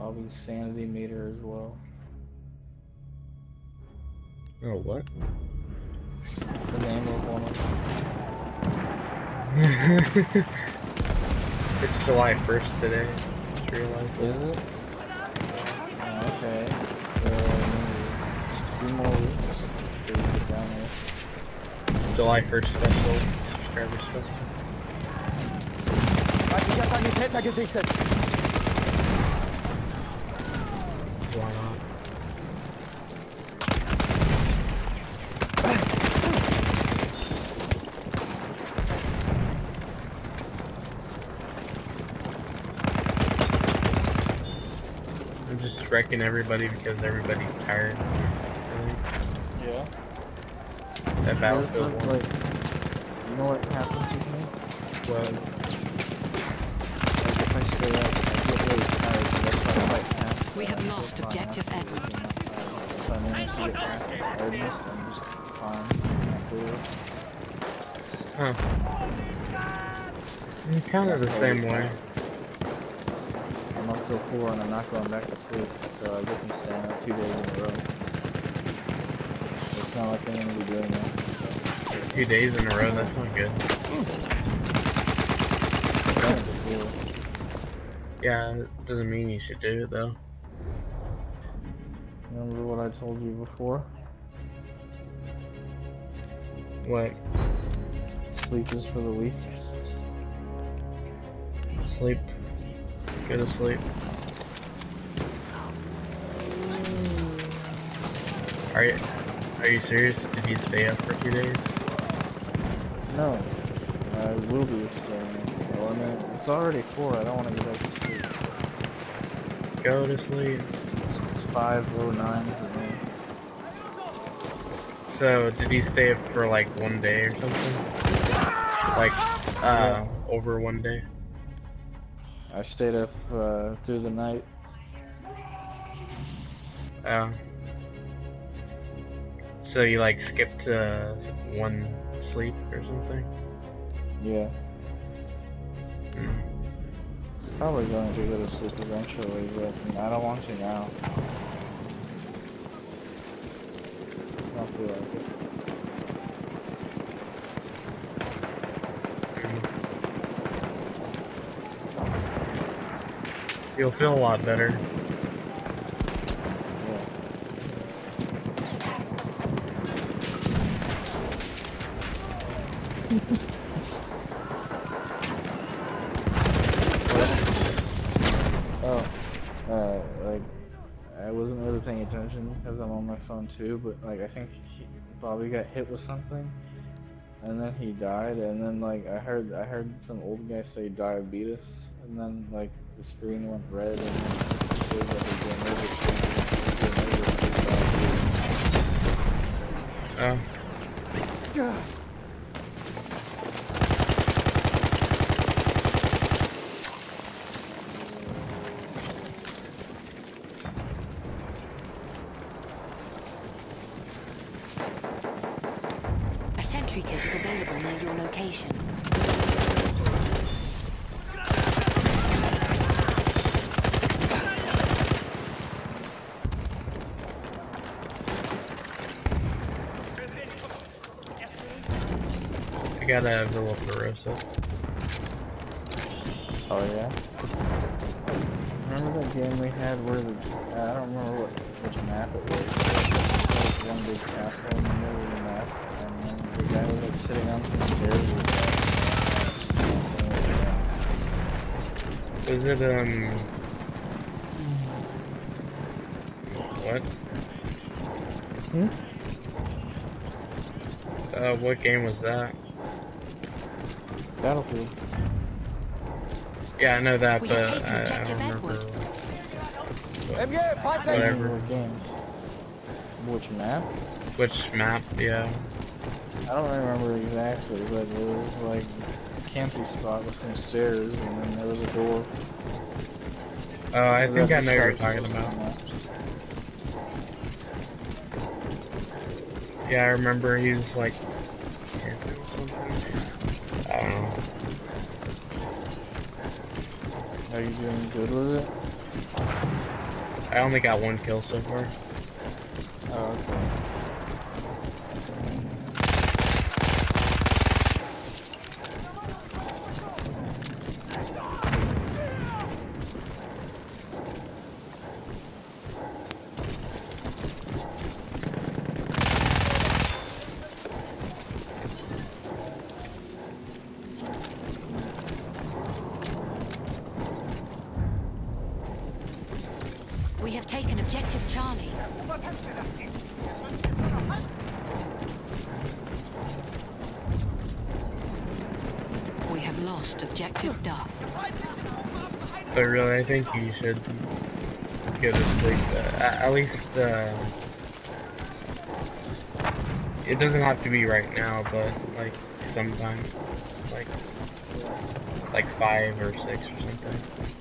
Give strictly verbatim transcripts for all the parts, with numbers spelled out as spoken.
Bobby's sanity meter is low. Oh, what? It's the name of one of them. It's July first today. Just realized. Is it? Oh, okay. So maybe just two more weeks to get down there. July first special. Subscriber special. Feindlicher Sanitäter gesichtet. Why not? I'm just wrecking everybody because everybody's tired. Really? Yeah. That Battlefield Like, one. like, you know what happened to me? Well, Like if I stay up, I get really tired, so that's why I fight past. We have lost objective F. Edward. If I manage to get past the tiredness, I'm just fine. huh. I'm kind of the same way. I'm up till four and I'm not going back to sleep, so I guess I'm staying up two days in a row. It's not like I'm going to be doing that. Two days in a row, that's not good. I've done it before. Yeah, it doesn't mean you should do it though. Remember what I told you before? What? Sleep is for the weak. Sleep. Go to sleep. Are you, are you serious? Did you stay up for two days? No, I will be staying. Well, I mean, it's already four. I don't want to go back to sleep. Go to sleep. It's, it's five oh nine for me. So, did you stay up for like one day or something? Like, uh, over one day? I stayed up uh, through the night. Oh. So you like skipped uh, one sleep or something? Yeah. Mm. Probably going to go to sleep eventually, but I don't want to now. I don't feel like it. You'll feel a lot better. Oh, uh, like, I wasn't really paying attention because I'm on my phone too, but like, I think he, Bobby got hit with something, and then he died, and then like, I heard, I heard some old guy say diabetes, and then like, the screen went red, and then it showed like a generator Oh. A sentry kit is available near your location. I got a Villa Ferosa. Oh yeah? Remember that game we had where the, I don't remember what, which map it was. There was one big castle in the middle of the map, and then the guy was like sitting on some stairs with Was it, um... What? Hmm? Uh, what game was that? Battlefield. Yeah, I know that, We but have taken I, I objective don't remember. Edward. M G, feindlich! Whatever. What game? Which map? Which map, yeah. I don't remember exactly, but it was like a campy spot with some stairs, and then there was a door. Oh, I That think I know what you're describes talking most of about. the maps. Yeah, I remember he was like... I don't know. Are you doing good with it? I only got one kill so far. Oh, okay. We have taken objective Charlie. We have lost objective Duff. But really, I think you should go to sleep. Uh, at, at least, uh, it doesn't have to be right now, but like sometime, like like five or six or something.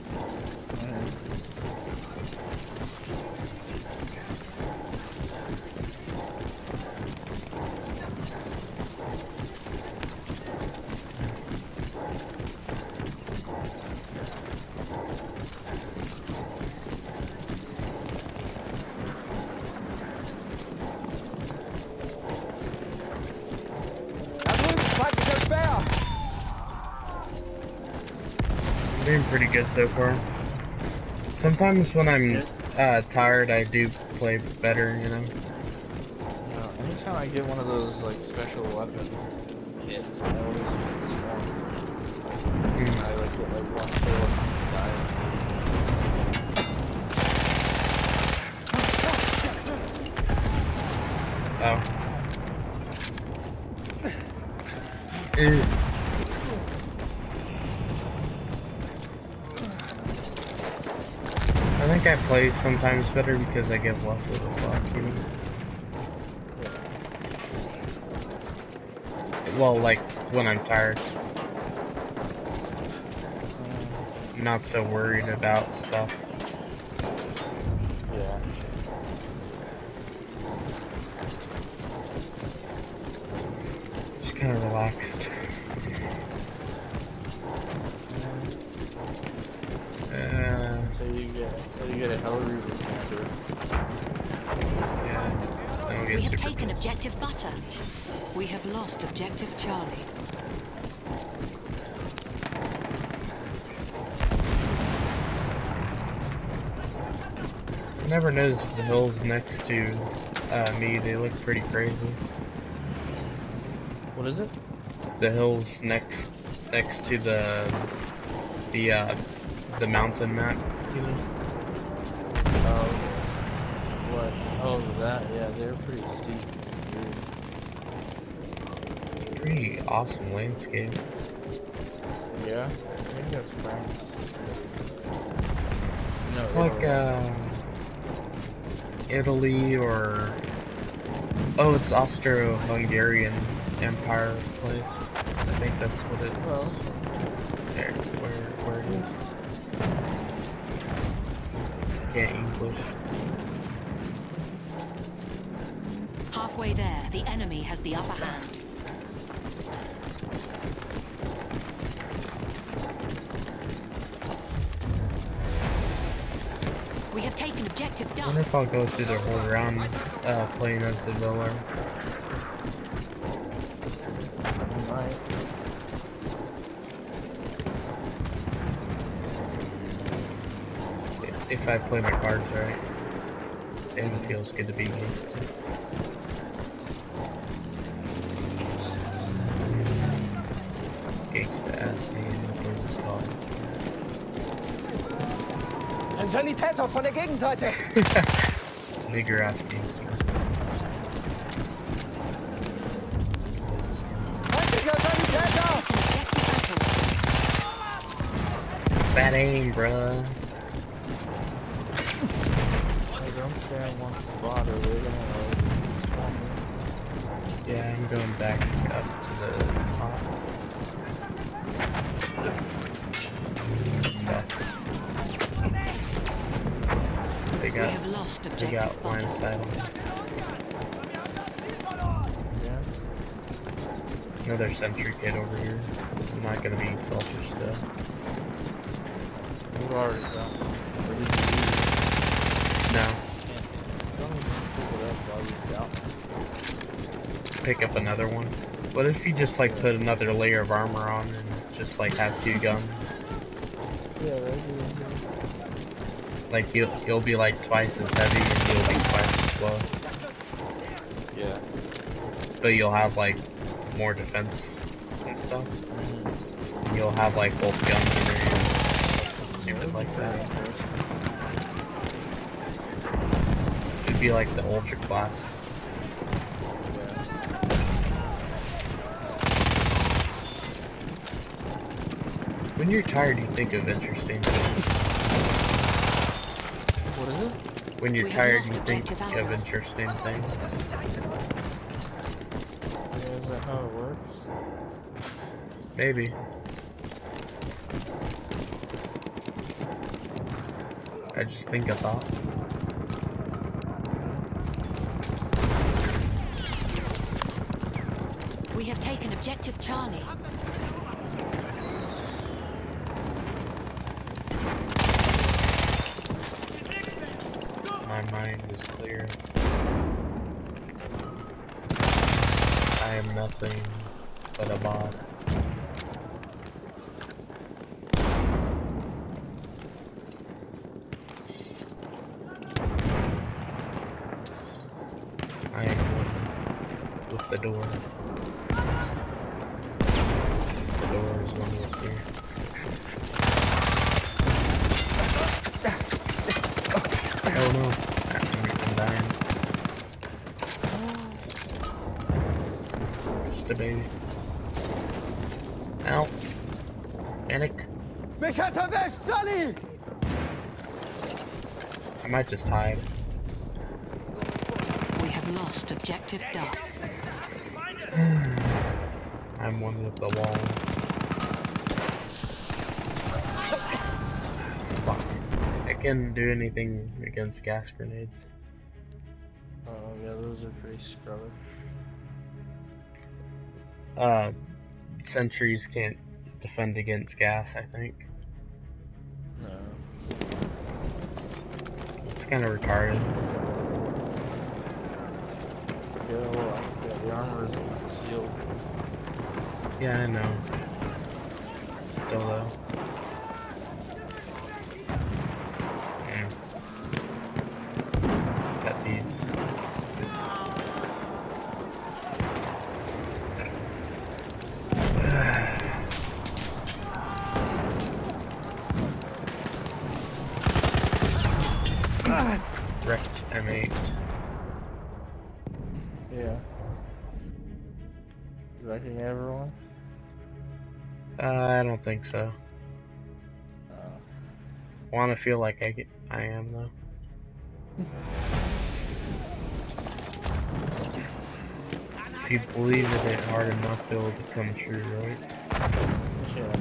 I'm doing pretty good so far. Sometimes when I'm uh, tired, I do play better, you know. No, anytime I get one of those like special weapon hits, I always get swarmed. Mm. I like get like one kill and die. Oh. Ew. I think I play sometimes better because I give less of a fuck, you know? Well, like, when I'm tired. Not so worried about stuff. Yeah. Just kind of relaxed. Uh, So you get, so you get a Hell Reaver camper. yeah. Then we'll get We have super taken cool. objective Butter. We have lost objective Charlie. I never noticed the hills next to uh, me. They look pretty crazy. What is it? The hills next next to the the uh, the mountain map, you know. Oh. What? Oh, that? Yeah, they're pretty steep. Dude. Pretty awesome landscape. Yeah? I think that's France. No, It's like uh, Italy or oh, it's Austro-Hungarian Empire place. I think that's what it is. Well, There, where where it is. Yeah, English. Halfway there, the enemy has the upper hand. We have taken objective I wonder Duff. if I'll go through the whole round uh, playing as the villain. right. If I play my cards right, and it feels good to be here. Gangsta ass name, what was it called? Ein Sanitäter von der Gegenseite! Bigger ass gangster. Feindlicher Sanitäter! Taken objective Apple. Bad aim, bruh. Hey, don't stay in one spot or they're gonna like swarm you. Yeah, I'm going back up to the top. They We got, have lost they objective got line Butter. of sight on me. Yeah? Another sentry kid over here. I'm not gonna be selfish though. We've already got one. What did you Oh, you down? Pick up another one. What if you just like put another layer of armor on and just like have two guns? Yeah, that'd be good. Like you'll you'll be like twice as heavy and you'll be twice as slow. Yeah. But you'll have like more defense and stuff. Mm-hmm. You'll have like both guns in your hand. Stupid like that. It'd be like the ultra class. When you're tired, you think of interesting things. What is it? When you're We have tired, lost you think objective of apples. interesting things. Yeah, is that how it works? Maybe. I just think a thought. We have taken objective Charlie. My mind is clear. I am nothing but a bot. I am one with the door. The door is one with me. Oh no. I'm, I'm dying. Just a baby. Ow. Panic. Mich hat's erwischt, Sonny! I might just hide. We have lost objective Duff. I'm one with the wall. Fuck. I can't do anything against gas grenades. Oh yeah, those are pretty scrubby. Uh, sentries can't defend against gas, I think. No. It's kind of retarded. Yeah, well, I just got the armor is sealed. Yeah, I know. Still though. Mm. Pet peeves. Wrecked M eight. Yeah. Wrecking everyone? Uh, I don't think so. Uh, Want to feel like I get, I am though. If you believe in it hard enough, it will become true, right? yeah.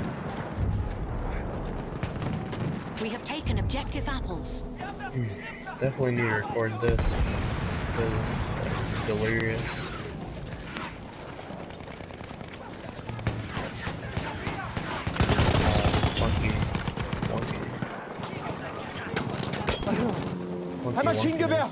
We have taken objective apples. Hmm. Definitely need to record this because it's delirious. Funky, funky. Funky, Ein Maschinengewehr!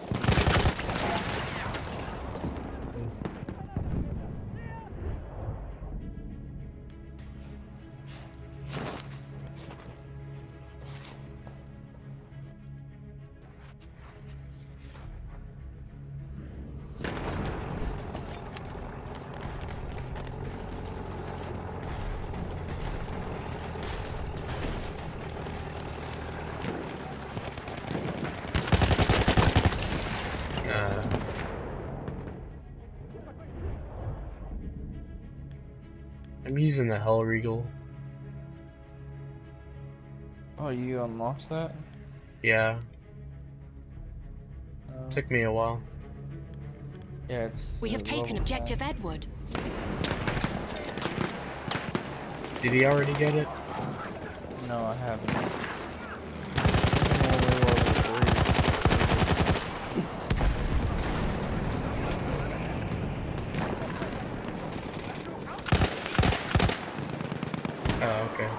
Uh, I'm using the Hellregal. Oh, you unlocked that? Yeah, Uh, took me a while. yeah, it's. We have it's taken level objective five. Edward. Did he already get it? No, I haven't. I'm only level three. Oh, okay.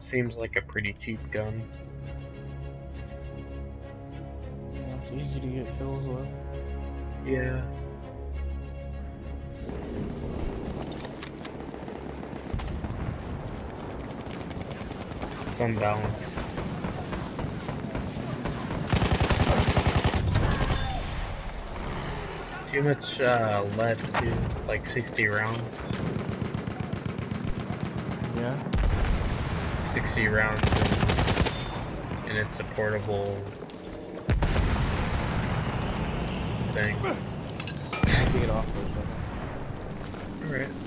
seems like a pretty cheap gun. Yeah, it's easy to get kills with. Yeah. It's unbalanced. Too much uh, lead too, like sixty rounds. Yeah. sixty rounds, and, and it's a portable thing. I have to get off for a second. Alright.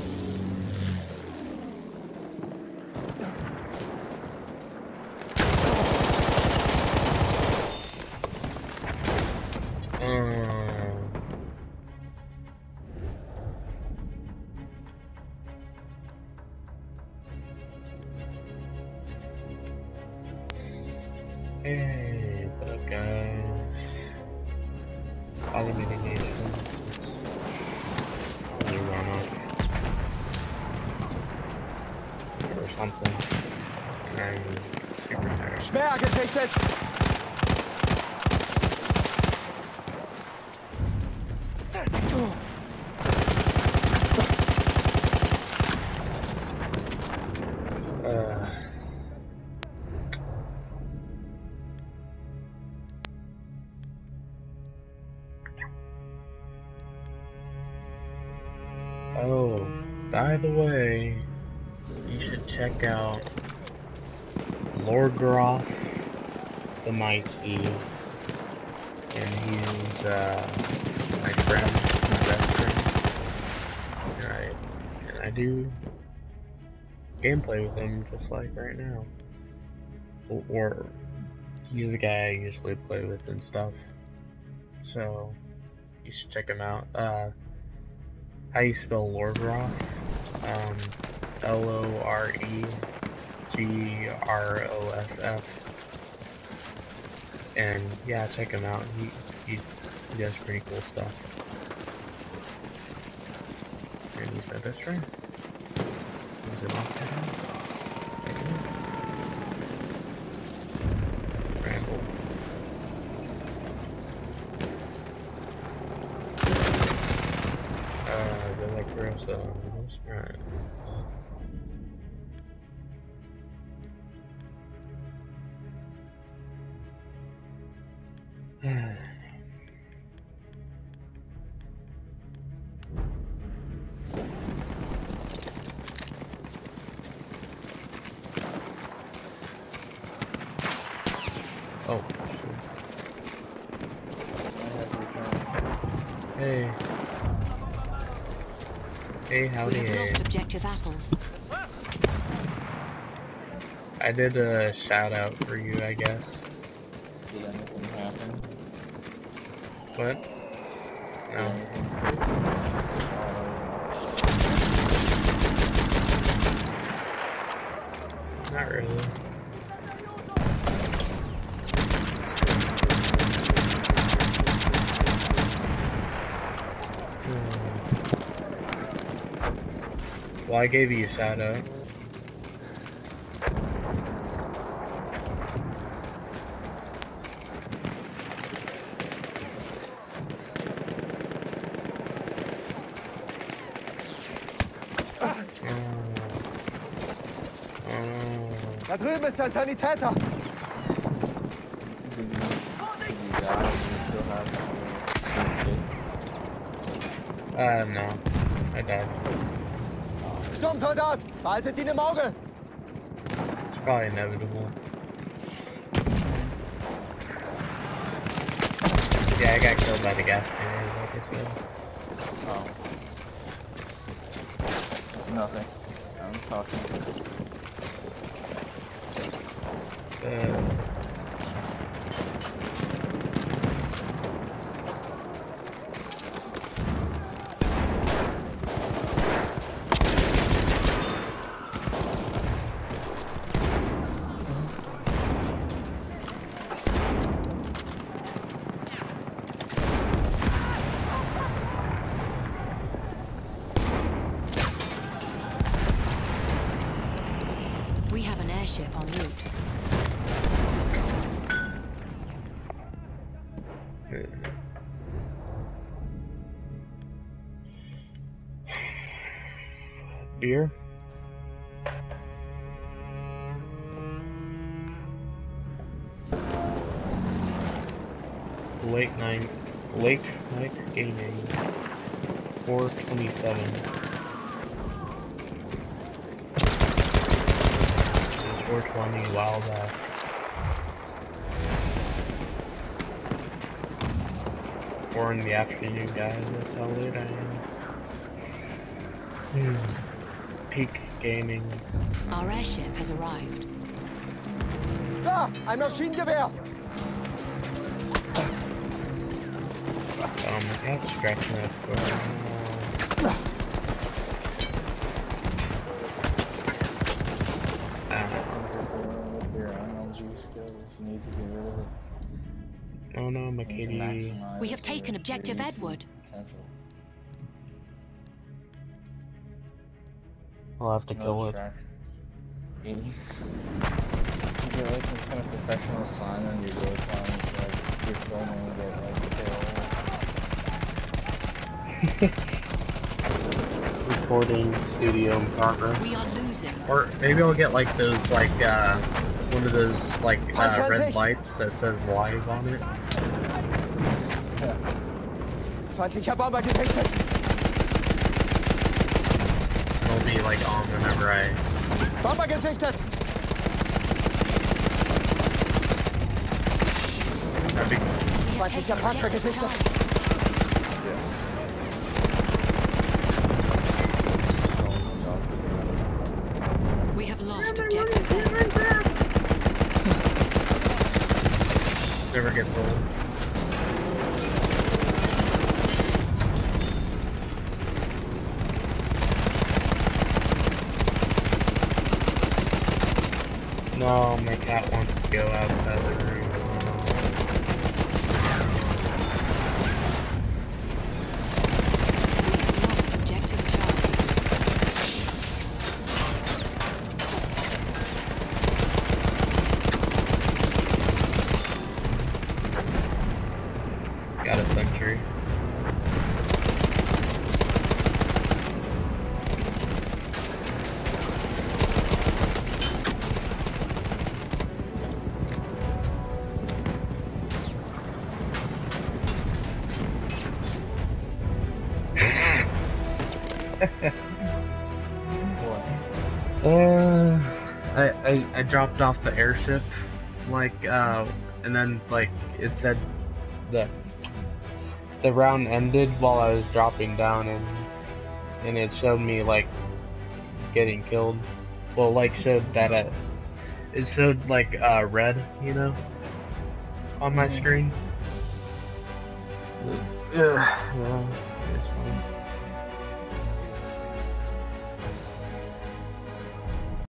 Um, hey, what up, guys? Aluminum Nation. You run up. Or something. I'm super tired. Sperr gesichtet! Uh, oh, by the way, you should check out Lord Groth the Mighty, and he's uh, my friend, my best friend. And I, and I do gameplay with him just like right now. Or, or he's the guy I usually play with and stuff. So you should check him out. Uh, how you spell Lord Groth? Um, L O R E G R O F F. And yeah, check him out. He he, he does pretty cool stuff. And he's my best friend. Is it off there? Ramble. Uh, they're like gross though. Right. Oh, hey. Hey, howdy. We have lost objective apples. I did a shout out for you, I guess. Did anything happen? What? No. Not really. Well, I gave you a shout out. Da drüben ist ein Sanitäter! Did you, did you die? Do you still have the Uh, no. I died. Sturmsoldat! Behaltet ihn im Auge! It's probably inevitable. Yeah, I got killed by the gas station, like I said. Oh. Nothing. I'm talking. Uh, airship en route. Beer? Late night, late night gaming. four twenty-seven. four twenty, wow, that. Four in the afternoon, guys. That's how late I am. Hmm. Peak gaming. Our airship has arrived. Da! Ein Maschinengewehr! Um, I got scratching that for. With your M L G skills, you need to get rid of it. Oh no, my You need to kitty. maximize We have taken your objective creative Edward. potential. I'll have to No kill it. distractions. You you get like some kind of professional sign on your GoPro and like you're filming and get like Recording studio in progress. We are losing. Or maybe I'll get like those, like, uh, one of those, like, uh, red lights that says live on it. Feindlicher Bomber gesichtet! It'll be, like, on whenever I... Bomber gesichtet! That'd be... We have Feindlicher taken Panzer objective gesichtet! Charlie. We have lost objective Edward. Never gets old. No, my cat wants to go outside the room. We have lost objective Charlie. Got a sentry. uh, I, I I dropped off the airship, like, uh, and then like it said that the round ended while I was dropping down, and and it showed me like getting killed. Well, like showed that it it showed like uh red, you know, on my screen. Yeah, yeah, it's fine.